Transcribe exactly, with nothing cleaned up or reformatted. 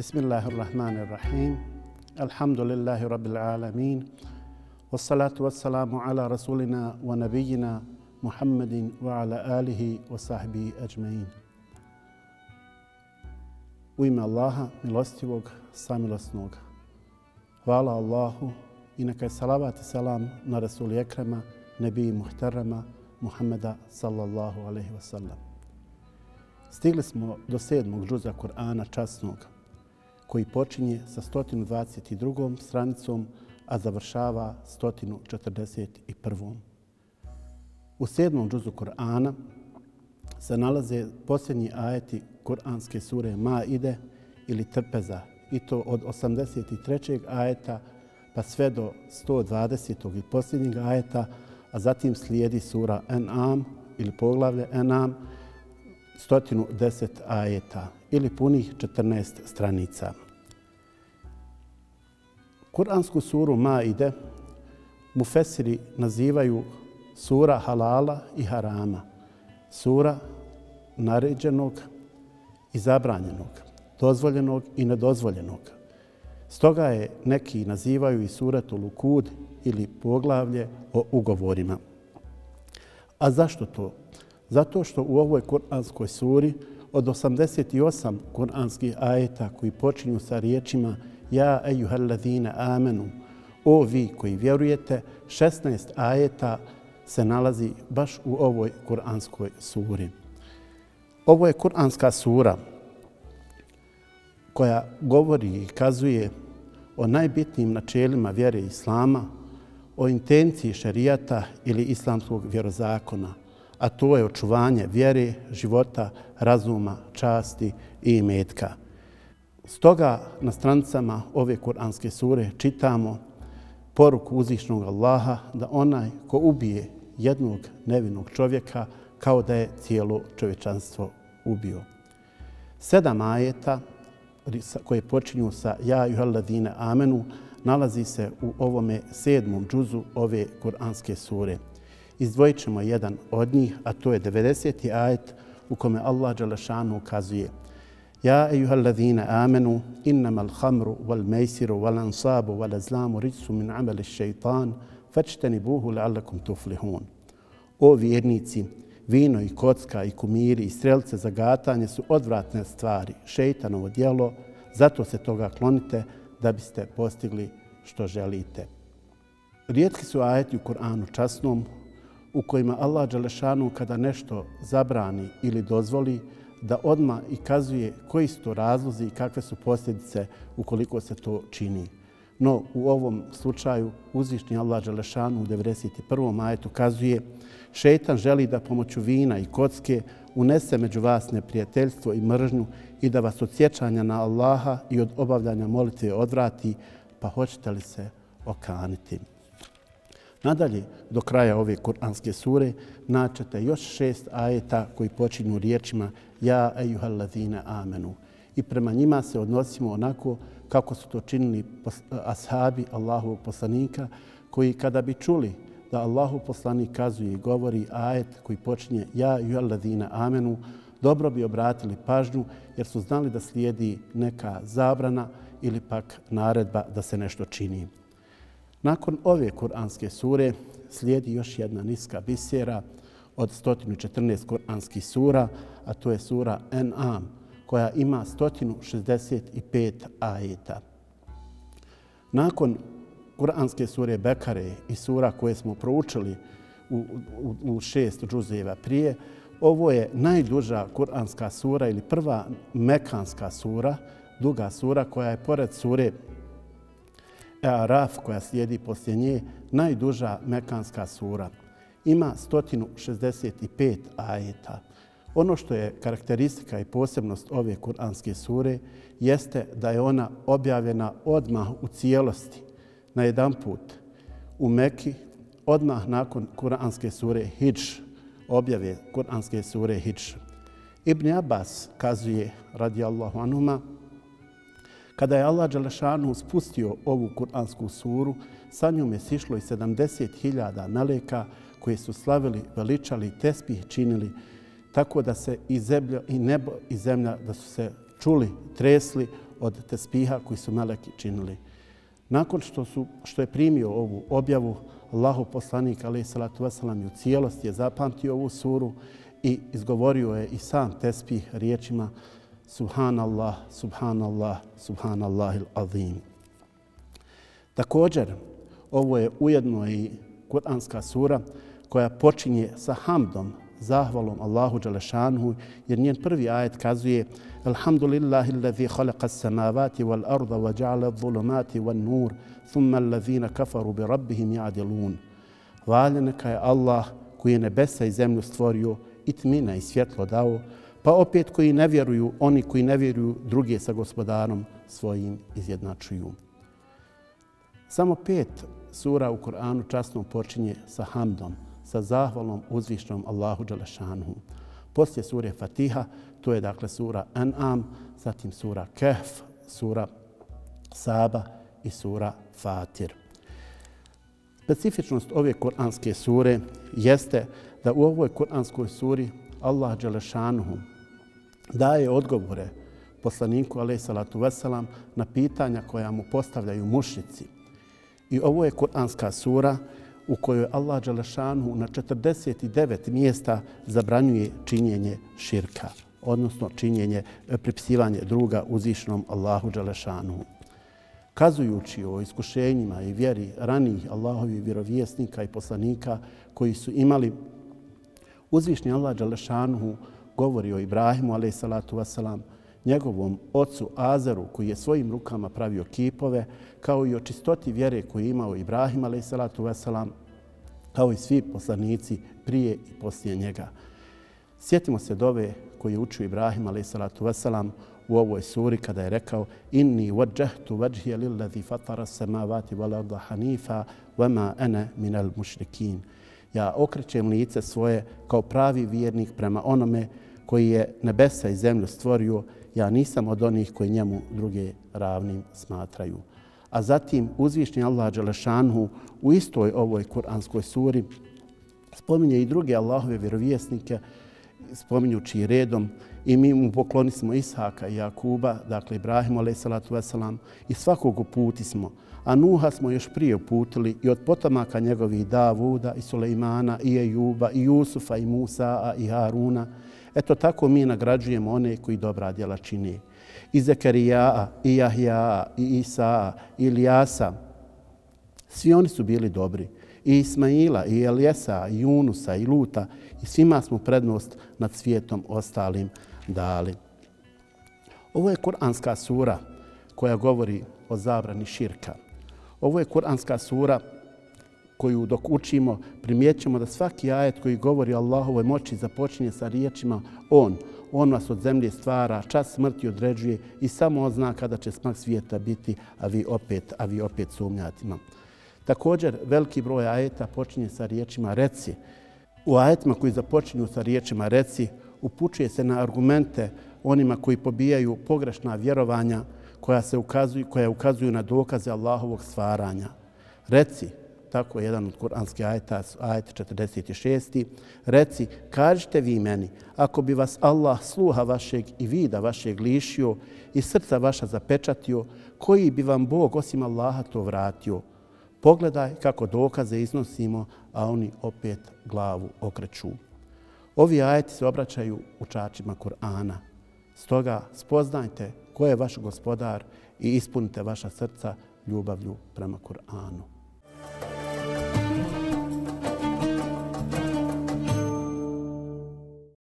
Bismillahirrahmanirrahim. Alhamdulillahi rabbil alamin. Wassalatu wassalamu ala rasulina wa nabiyina Muhammedin wa ala alihi wa sahbihi ajmain. U ime Allaha, milostivog, samilosnog. Hvala Allahu i neka je salavat i salam na Rasuli Ekrema, Nebiji Muhterama, Muhammeda sallallahu alaihi wasallam. Stigli smo do sedmog džuza Kur'ana časnog, koji počinje sa sto dvadeset drugom stranicom, a završava sto četrdeset prvom. U sedmom džuzu Kur'ana se nalaze posljednji ajeti Kur'anske sure Maide ili Trpeza, i to od osamdeset trećeg ajeta pa sve do sto dvadesetog i posljednjeg ajeta, a zatim slijedi sura En'am ili poglavlje En'am, sto deset ajeta ili punih četrnaest stranica. Kur'ansku suru Maide mufesiri nazivaju sura halala i harama, sura naređenog i zabranjenog, dozvoljenog i nedozvoljenog. Stoga je neki nazivaju i suratu Lukud ili poglavlje o ugovorima. A zašto to? Zato što u ovoj kur'anskoj suri od osamdeset osam kur'anskih ajeta koji počinju sa riječima Ja ejuhallazina amenu, o vi koji vjerujete, šesnaest ajeta se nalazi baš u ovoj kur'anskoj suri. Ovo je kur'anska sura koja govori i kazuje o najbitnijim načelima vjere islama, o intenciji šerijata ili islamskog vjerozakona, a to je očuvanje vjere, života, razuma, časti i imetka. Stoga na stranicama ove kur'anske sure čitamo poruku uzvišnog Allaha da onaj ko ubije jednog nevinog čovjeka kao da je cijelo čovječanstvo ubio. Sedam ajeta koje počinju sa Ja ejuhallazina amenu nalazi se u ovome sedmom džuzu ove kur'anske sure. Izdvojit ćemo jedan od njih, a to je devedeseti ajet u kome Allah dželešanu kazuje Ja ejuhallazina amenu innamal khamru wal maisiru wal ansabu wal azlamu rijsu min amali šeitan fačtenibuhu la'allakum tuflihun. O vjernici, vino i kocka i kumiri i strelce za gatanje su odvratne stvari, šeitanovo djelo, zato se toga klonite da biste postigli što želite. Rijetki su ajeti u Kur'anu časnom u kojima Allah dželešanu kada nešto zabrani ili dozvoli da odmah i kazuje koji su to razlozi i kakve su posljedice ukoliko se to čini. No, u ovom slučaju uzvišni Allah dželešanu u devedeset prvom ajetu kazuje šeitan želi da pomoću vina i kocke unese među vas neprijateljstvo i mržnju i da vas od sjećanja na Allaha i od obavljanja molitve odvrati, pa hoćete li se okaniti? Nadalje, do kraja ove kur'anske sure naćete još šest ajeta koji počinju riječima Ja ejuhallazina amenu. I prema njima se odnosimo onako kako su to činili ashabi Allahovog poslanika, koji kada bi čuli da Allahov poslanik kazuje i govori ajet koji počinje Ja ejuhallazina amenu, dobro bi obratili pažnju jer su znali da slijedi neka zabrana ili pak naredba da se nešto čini. Nakon ove kur'anske sure slijedi još jedna niska bisera od sto četrnaest kur'anskih sura, a to je sura En'am, koja ima sto šezdeset pet ajeta. Nakon kur'anske sure Bekare i sura koje smo proučili u, u, u šest džuzeva prije, ovo je najduža kur'anska sura ili prva mekanska sura, duga sura koja je pored sure Araf koja slijedi poslije nje, najduža mekanska sura. Ima sto šezdeset pet ajeta. Ono što je karakteristika i posebnost ove kur'anske sure jeste da je ona objavljena odmah u cijelosti, na jedan put u Meki, odmah nakon kur'anske sure Hidž, objave kur'anske sure Hidž. Ibn Abbas kazuje, radijallahu anhuma, kada je Allah dželešanu spustio ovu kur'ansku suru, sa njom je sišlo i sedamdeset hiljada meleka koji su slavili, veličali, tespih činili, tako da se i, zemlja, i nebo i zemlja da su se čuli, tresli od tespiha koji su meleki činili. Nakon što, su, što je primio ovu objavu, Allahov poslanik alejhi salatu vesselam u cijelosti je zapamtio ovu suru i izgovorio je i sam tespih riječima Subhanallah, Subhanallah, Subhanallahil azim. Također, ovo je ujedno i kuranska sura koja počinje sa hamdom, zahvalom Allahu dželešanuhu, jer njen prvi ajet kazuje Alhamdulillahi allazi khalaqa as-samawati wal arda wa ja'ala adh-dhulumati wan nur thumma allazina kafaru bi rabbihim ya'dilun. Hvaljen neka je Allah koji je nebesa i zemlju stvorio i tmina i svjetlo dao, pa opet koji ne vjeruju, oni koji ne vjeruju druge sa gospodarom svojim izjednačuju. Samo pet sura u Kur'anu časno počinje sa hamdom, sa zahvalom uzvišnom Allahu dželešanuhu. Poslije sure Fatiha, to je dakle sura An'am, zatim sura Kehf, sura Saba i sura Fatir. Specifičnost ove kuranske sure jeste da u ovoj kuranskoj suri Allah dželešanuhu daje odgovore poslaniku alejhi salatu vesselam na pitanja koja mu postavljaju mušrici. I ovo je kuranska sura u kojoj Allah dželešanuhu na četrdeset devet mjesta zabranjuje činjenje širka, odnosno činjenje, pripisivanje druga uzvišenom Allahu dželešanuhu. Kazujući o iskušenjima i vjeri ranijih Allahovih vjerovjesnika i poslanika koji su imali, uzvišni Allah dželešanuhu govori o Ibrahimu alejhi salatu vesselam, njegovom ocu Azeru koji je svojim rukama pravio kipove, kao i o čistoti vjere koju je imao Ibrahim alejhi salatu vesselam, kao i svi poslanici prije i poslije njega. Sjetimo se dove koju je učio Ibrahim alejhi salatu vesselam u ovoj suri kada je rekao Inni wajjahtu wajhiya lillazi fatara as-samawati wal arda hanifa wama ana minal mušrikin. Ja okrećem lice svoje kao pravi vjernik prema onome koji je nebesa i zemlju stvorio, ja nisam od onih koji njemu druge ravnim smatraju. A zatim uzvišni Allah dželešanuhu u istoj ovoj kuranskoj suri spominje i druge Allahove vjerovjesnike, spominjući redom, i mi mu poklonismo Ishaka i Jakuba, dakle Ibrahimu alejhi salatu vesselam, i svakog uputismo. A Nuha smo još prije uputili i od potomaka njegovih Davuda i Sulejmana i Ejuba i Jusufa i Musa i Haruna. Eto tako mi nagrađujemo one koji dobra djela čine. I Zekarija, i Jahja, i Isa, i Ilijasa. Svi oni su bili dobri. I Ismaila, i Elijesa, i Junusa, i Luta. I svima smo prednost nad svijetom ostalim dali. Ovo je kuranska sura koja govori o zabrani širka. Ovo je kuranska sura koju dok učimo primjećujemo da svaki ajet koji govori o Allahovoj moći započinje sa riječima On. On vas od zemlje stvara, čas smrti određuje i samo on zna kada će smak svijeta biti, a vi opet, a vi opet sumnjate. Također, veliki broj ajeta počinje sa riječima reci. U ajetima koji započinju sa riječima reci upućuje se na argumente onima koji pobijaju pogrešna vjerovanja koja se ukazuju, koja ukazuju na dokaze Allahovog stvaranja. Reci, tako je jedan od kuranskih ajeta, ajet četrdeset šest. Reci, kažite vi meni, ako bi vas Allah sluha vašeg i vida vašeg lišio i srca vaša zapečatio, koji bi vam Bog osim Allaha to vratio? Pogledaj kako dokaze iznosimo, a oni opet glavu okreću. Ovi ajeti se obraćaju učačima Kur'ana. Stoga spoznajte ko je vaš gospodar i ispunite vaša srca ljubavlju prema Kur'anu.